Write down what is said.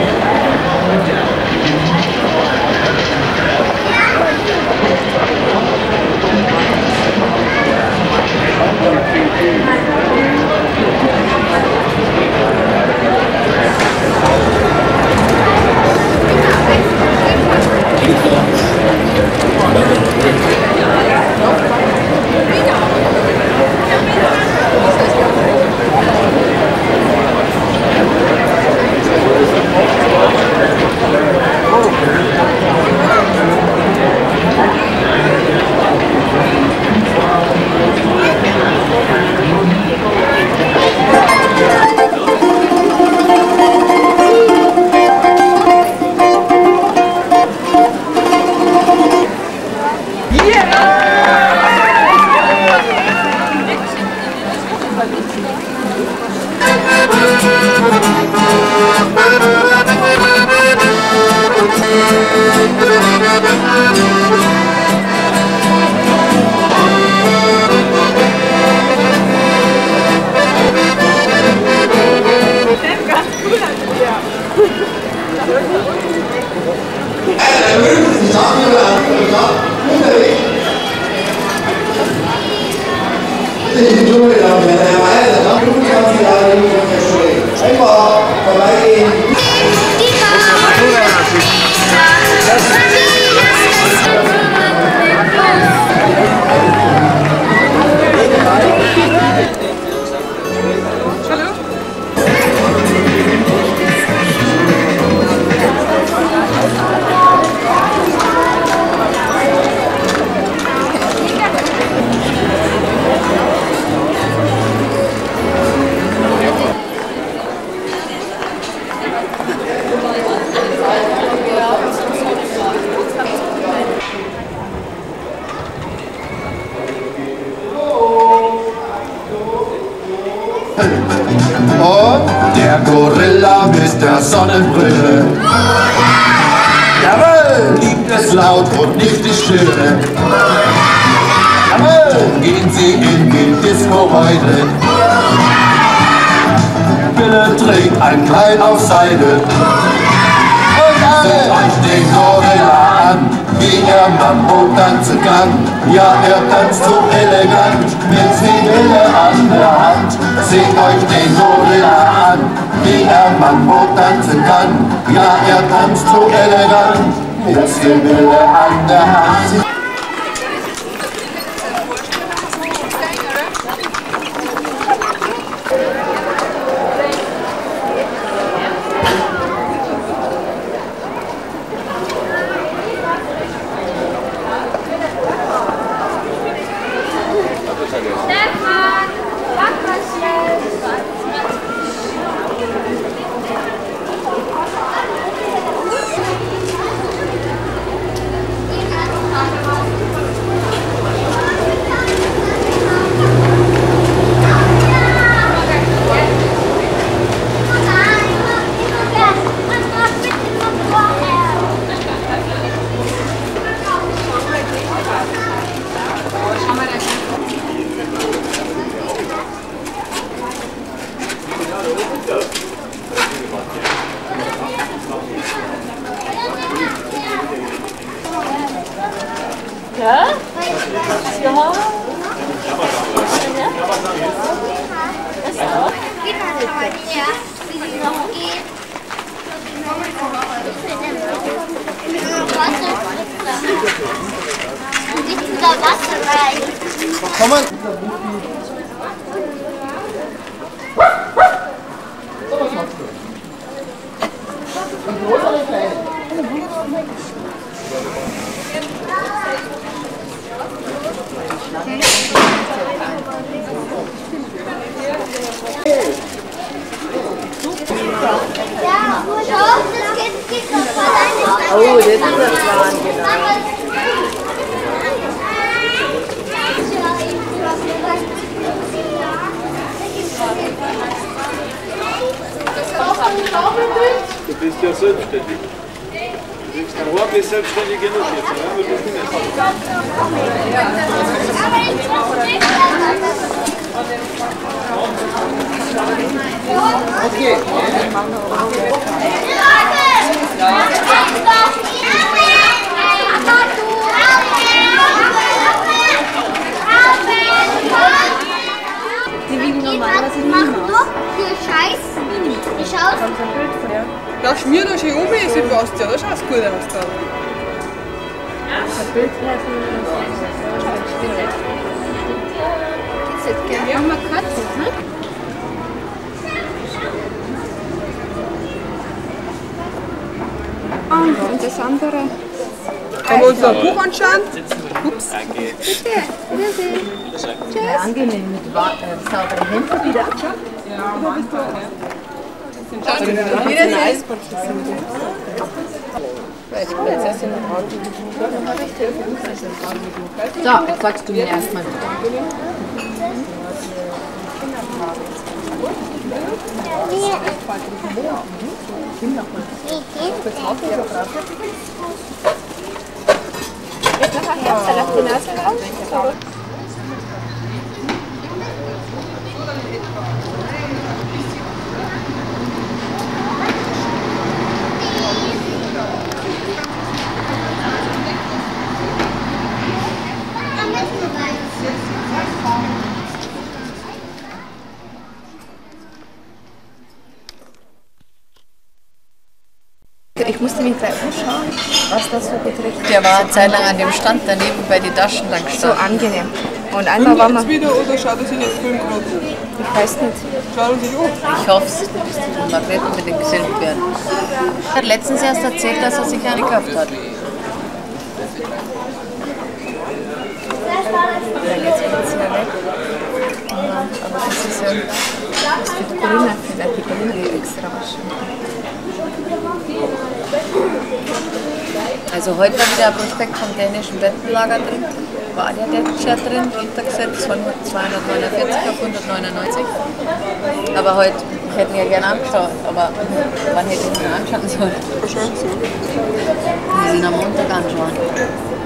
Und der Gorilla mit der Sonnenbrille. Jawohl, liebt es laut und nicht die Stille. Jawohl, gehen Sie in die Disco heute. Bille trägt ein Kleid auf Seide. Und alle euch den Gorilla an, wie er Mambo tanzen kann. Ja, er tanzt so elegant, mit Zwiebelle an der Hand. Seht euch den Gorilla an, wie er Mambo tanzen kann. Ja, er tanzt so elegant, mit Zwiebelle an der Hand. Ja? Ja. Komm mal. So, was machst du? Ein großer oder klein? Oh, das ist das Wahnsinn. Du bist ja selbstständig. Du bist ein Rohr, bist selbstständig genug jetzt, oder? Du bist nicht. Okay. Da schmier noch schön um, Sebastian, da schaut gut aus da. Ein Bild ja, haben wir Katzen, ne? Und das andere. Haben wir uns noch ein Buch anschauen? Ups. Danke. Bitte, wiedersehen. Tschüss. Angenehm mit sauberen Händen wieder. Ja, manchmal. So, jetzt sagst du mir erstmal. Jetzt noch ein Herz, auf die Nase raus. Ich musste mich gleich anschauen, was das so betrifft. Der war eine Zeit lang an dem Stand daneben bei den Taschen lang So gestanden. angenehm. Und einmal waren wir, Wieder oder schaut er sich nicht Film gerade an? ich weiß nicht, Schaut er sich an? Ich hoffe es, man wird unbedingt gefilmt werden. Er hat letztens erst erzählt, dass er sich eine gekauft hat. ja, jetzt geht es ja weg. Ja, aber das ist ja, das ist für die Corinna, vielleicht die Corinna die extra waschen. Also heute war wieder ein Prospekt vom dänischen Bettenlager drin. War der T-Shirt drin, runtergesetzt von 249 auf 199. Aber heute hätten wir gerne angeschaut, aber wann hätte ich ihn anschauen sollen? Wir sind am Montag anschauen.